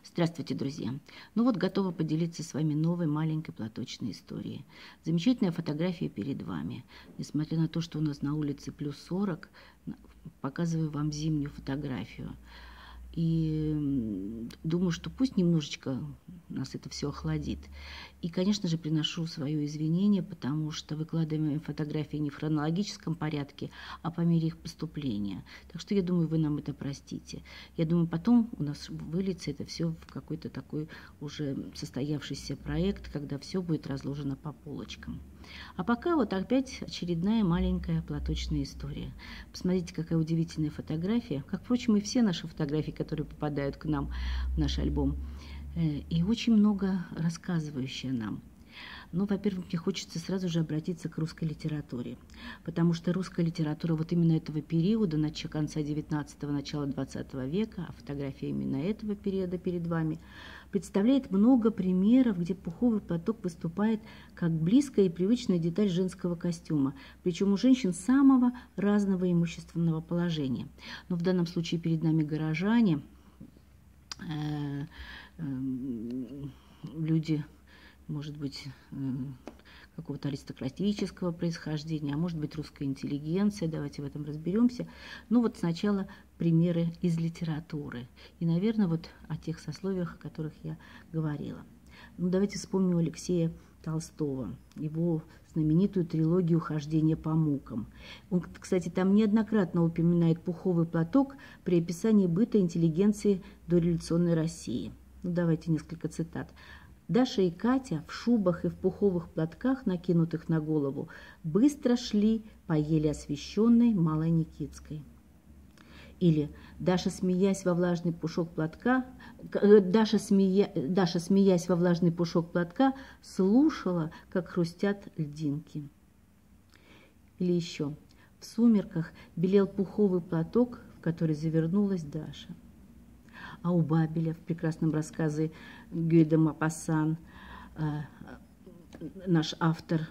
Здравствуйте, друзья! Ну вот, готова поделиться с вами новой маленькой платочной историей. Замечательная фотография перед вами. Несмотря на то, что у нас на улице плюс 40, показываю вам зимнюю фотографию. И думаю, что пусть немножечко нас это все охладит. И, конечно же, приношу свое извинение, потому что выкладываем фотографии не в хронологическом порядке, а по мере их поступления. Так что я думаю, вы нам это простите. Я думаю, потом у нас выльется это все в какой-то такой уже состоявшийся проект, когда все будет разложено по полочкам. А пока вот опять очередная маленькая платочная история. Посмотрите, какая удивительная фотография. Как, впрочем, и все наши фотографии, которые попадают к нам в наш альбом. И очень много рассказывающее нам. Ну, во-первых, мне хочется сразу же обратиться к русской литературе, потому что русская литература вот именно этого периода, конца 19-го, начала 20 века, а фотография именно этого периода перед вами, представляет много примеров, где пуховый платок выступает как близкая и привычная деталь женского костюма, причем у женщин самого разного имущественного положения. Но в данном случае перед нами горожане, люди, может быть, какого-то аристократического происхождения, а может быть, русская интеллигенция, давайте в этом разберемся. Ну вот сначала примеры из литературы. И, наверное, вот о тех сословиях, о которых я говорила. Ну, давайте вспомним Алексея Толстого, его знаменитую трилогию «Хождение по мукам». Он, кстати, там неоднократно упоминает пуховый платок при описании быта интеллигенции дореволюционной России. Ну, давайте несколько цитат. Даша и Катя в шубах и в пуховых платках, накинутых на голову, быстро шли по еле освещенной Малой Никитской. Или Даша, смеясь во влажный пушок платка, смеясь во влажный пушок платка, слушала, как хрустят льдинки. Или еще. В сумерках белел пуховый платок, в который завернулась Даша. А у Бабеля в прекрасном рассказе Гюй де Мопассан наш автор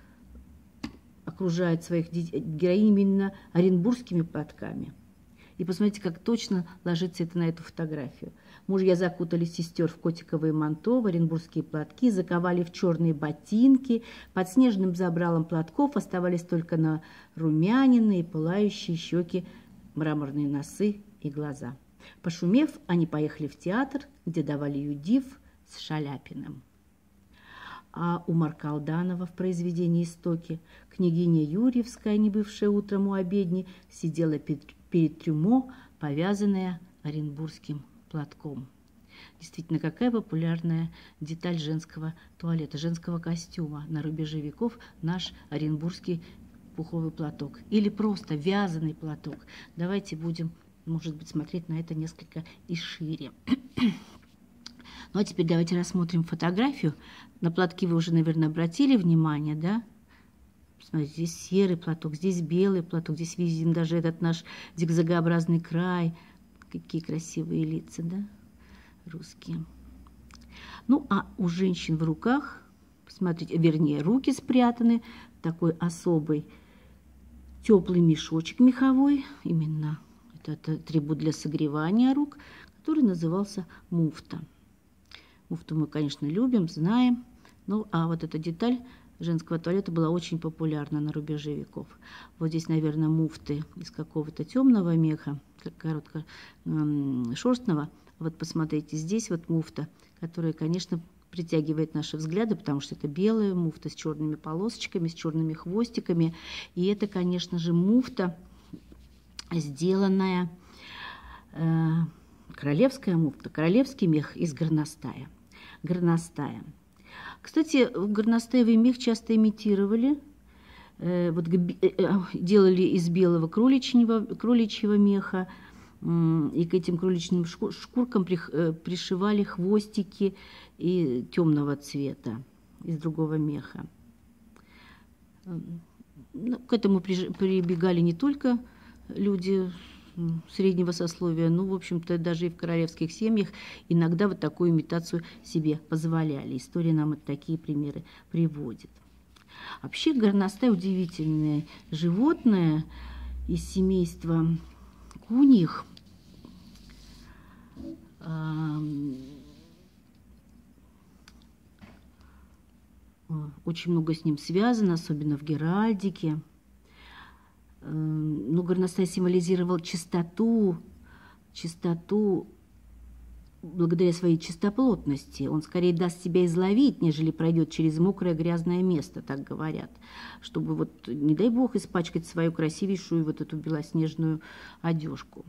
окружает своих героинь именно оренбургскими платками. И посмотрите, как точно ложится это на эту фотографию. Мужья закутали сестер в котиковые манто, в оренбургские платки, заковали в черные ботинки. Под снежным забралом платков оставались только нарумяненные и пылающие щеки, мраморные носы и глаза. Пошумев, они поехали в театр, где давали юдив с Шаляпиным. А у Марка Алданова в произведении «Истоки» княгиня Юрьевская, не бывшая утром у обедни, сидела перед трюмо, повязанная оренбургским платком. Действительно, какая популярная деталь женского туалета, женского костюма на рубеже веков наш оренбургский пуховый платок. Или просто вязаный платок. Давайте будем, может быть, смотреть на это несколько и шире. Ну, а теперь давайте рассмотрим фотографию. На платки вы уже, наверное, обратили внимание, да? Смотрите, здесь серый платок, здесь белый платок, здесь видим даже этот наш зигзагообразный край. Какие красивые лица, да, русские. Ну, а у женщин в руках, смотрите, вернее, руки спрятаны, такой особый теплый мешочек меховой, именно это атрибут для согревания рук, который назывался муфта. Муфту мы, конечно, любим, знаем. Ну, а вот эта деталь женского туалета была очень популярна на рубеже веков. Вот здесь, наверное, муфты из какого-то темного меха, короткошерстного. Вот посмотрите, здесь вот муфта, которая, конечно, притягивает наши взгляды, потому что это белая муфта с черными полосочками, с черными хвостиками. И это, конечно же, муфта, сделанная, королевская муфта, королевский мех из горностая. Горностая. Кстати, горностаевый мех часто имитировали, делали из белого кроличьего меха, и к этим кроличьим шкуркам пришивали хвостики и темного цвета из другого меха. К этому прибегали не только люди среднего сословия, ну, в общем-то, даже и в королевских семьях иногда вот такую имитацию себе позволяли. История нам такие примеры приводит. Вообще горностай удивительное животное из семейства куньих. очень много с ним связано, особенно в геральдике. Ну, горностай символизировал чистоту благодаря своей чистоплотности. Он скорее даст себя изловить, нежели пройдет через мокрое грязное место, так говорят, чтобы вот, не дай бог, испачкать свою красивейшую вот эту белоснежную одежку.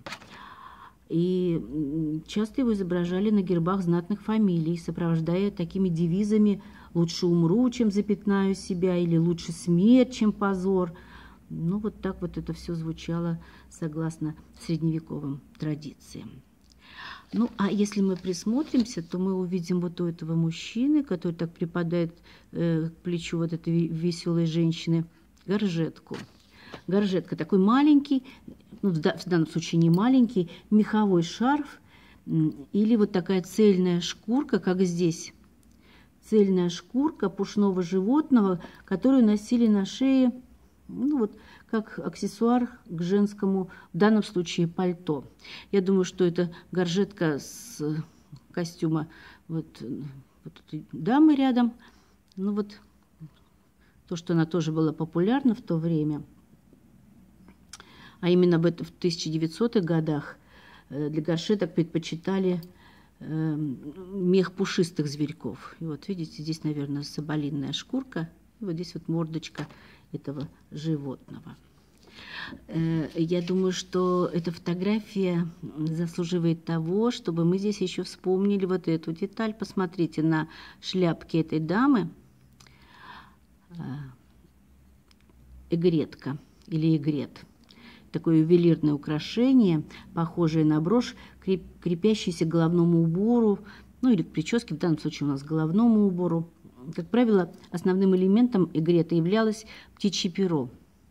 И часто его изображали на гербах знатных фамилий, сопровождая такими девизами «Лучше умру, чем запятнаю себя» или «Лучше смерть, чем позор». Ну, вот так вот это все звучало согласно средневековым традициям. Ну, а если мы присмотримся, то мы увидим вот у этого мужчины, который так припадает к плечу вот этой веселой женщины, горжетку. Горжетка такой маленький, ну, в данном случае не маленький, меховой шарф или вот такая цельная шкурка, как здесь. Цельная шкурка пушного животного, которую носили на шее, ну, вот, как аксессуар к женскому, в данном случае, пальто. Я думаю, что это горжетка с костюма вот этой дамы рядом. Ну, вот то, что она тоже была популярна в то время. А именно в 1900-х годах для горжеток предпочитали мех пушистых зверьков. И вот видите, здесь, наверное, соболиная шкурка, и вот здесь вот мордочка этого животного. Я думаю, что эта фотография заслуживает того, чтобы мы здесь еще вспомнили вот эту деталь. Посмотрите на шляпке этой дамы. Эгретка или эгрет. Такое ювелирное украшение, похожее на брошь, крепящееся к головному убору, ну или к прическе, в данном случае у нас к головному убору. Как правило, основным элементом эгрета являлось птичье перо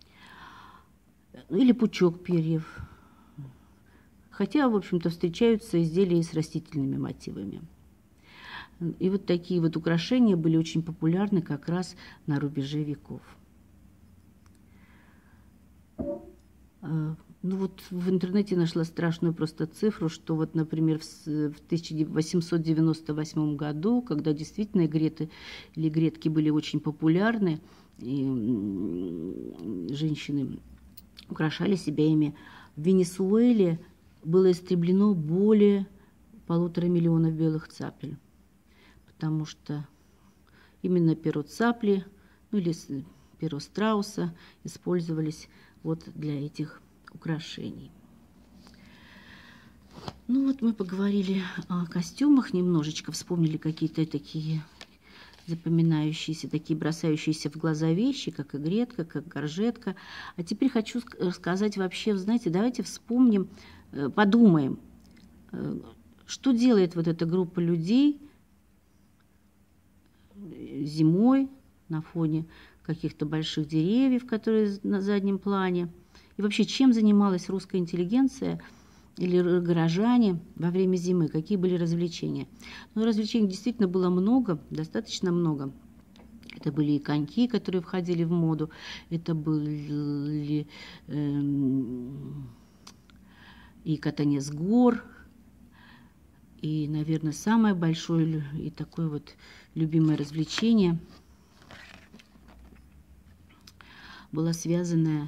или пучок перьев. Хотя, в общем-то, встречаются изделия и с растительными мотивами. И вот такие вот украшения были очень популярны как раз на рубеже веков. Ну вот в интернете нашла страшную просто цифру, что вот, например, в 1898 году, когда действительно эгреты или эгретки были очень популярны, и женщины украшали себя ими, в Венесуэле было истреблено более 1,5 миллиона белых цапель, потому что именно перо цапли, ну или перо страуса использовались вот для этих украшений. Ну вот мы поговорили о костюмах немножечко, вспомнили какие-то такие запоминающиеся, такие бросающиеся в глаза вещи, как эгретка, как горжетка. А теперь хочу рассказать вообще, знаете, давайте вспомним, подумаем, что делает вот эта группа людей зимой на фоне каких-то больших деревьев, которые на заднем плане. И вообще, чем занималась русская интеллигенция или горожане во время зимы, какие были развлечения. Ну, развлечений действительно было много, достаточно много. Это были и коньки, которые входили в моду, это были и катание с гор, и, наверное, самое большое и такое вот любимое развлечение было связанное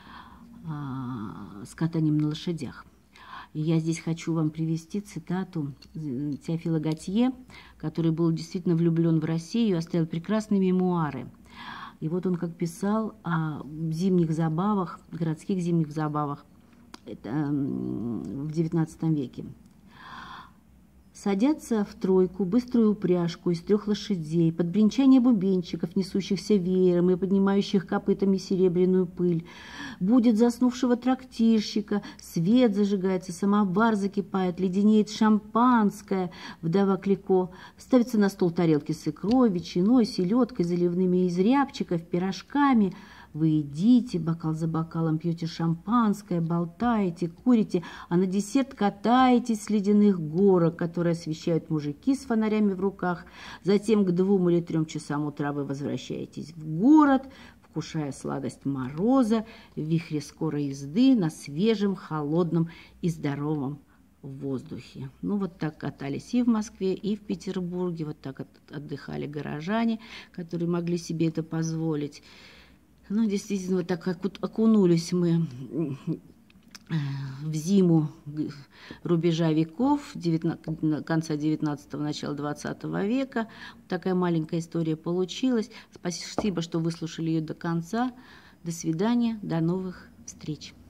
с катанием на лошадях. И я здесь хочу вам привести цитату Теофила Готье, который был действительно влюблен в Россию, оставил прекрасные мемуары. И вот он как писал о зимних забавах, городских зимних забавах в XIX веке. Садятся в тройку быструю упряжку из 3 лошадей, под бренчание бубенчиков, несущихся веером и поднимающих копытами серебряную пыль. Будет заснувшего трактирщика, свет зажигается, самовар закипает, леденеет шампанское, вдова Клико. Ставится на стол тарелки с икрой, ветчиной, селедкой, заливными из рябчиков, пирожками. Вы едите, бокал за бокалом пьете шампанское, болтаете, курите, а на десерт катаетесь с ледяных горок, которые освещают мужики с фонарями в руках. Затем к 2 или 3 часам утра вы возвращаетесь в город, вкушая сладость мороза, в вихре скорой езды на свежем, холодном и здоровом в воздухе. Ну, вот так катались и в Москве, и в Петербурге, вот так отдыхали горожане, которые могли себе это позволить. Ну, действительно, вот так окунулись мы в зиму рубежа веков, конца 19-го, начала 20 века. Такая маленькая история получилась. Спасибо, что выслушали ее до конца. До свидания, до новых встреч.